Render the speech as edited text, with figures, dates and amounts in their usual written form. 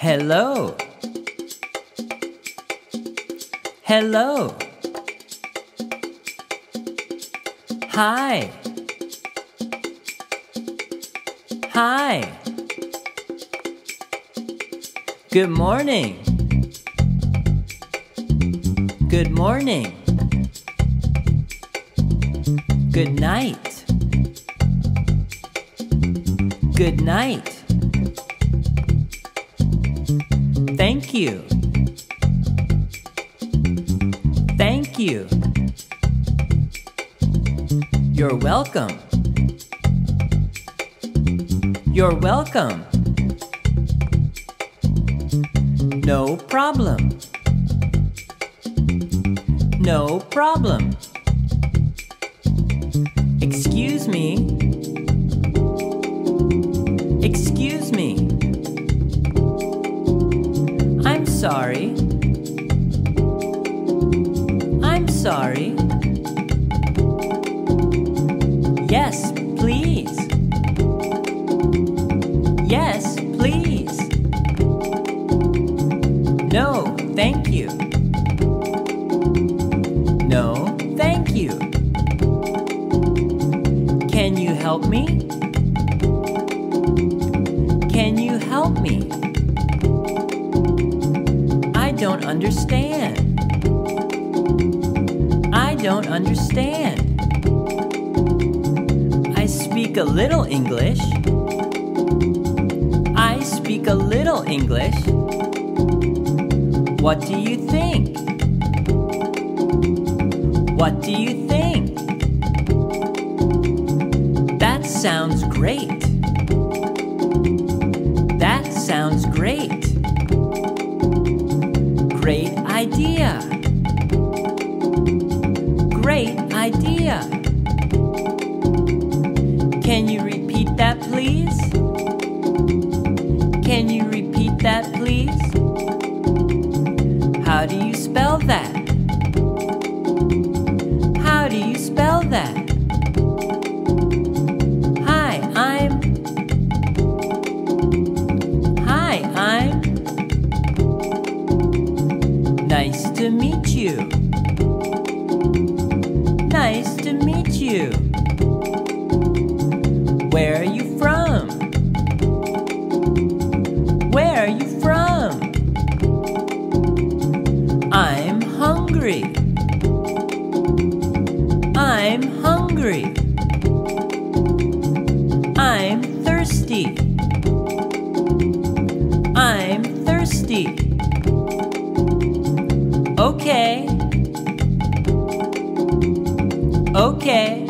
Hello. Hello. Hi. Hi. Good morning. Good morning. Good night. Good night. Thank you. Thank you. You're welcome. You're welcome. No problem. No problem. Excuse me. Excuse me. I'm sorry. I'm sorry. Yes, please. Yes, please. No, thank you. No, thank you. Can you help me? Can you help me? I don't understand. I don't understand. I speak a little English. I speak a little English. What do you think? What do you think? That sounds great. That sounds great. Great idea. Great idea. Can you repeat that, please? Can you repeat that, please? How do you spell that? How do you spell that? Hi, I'm Nice to meet you. Nice to meet you. Where are you from? Where are you from? I'm hungry. I'm hungry. I'm thirsty. I'm thirsty. Okay. Okay.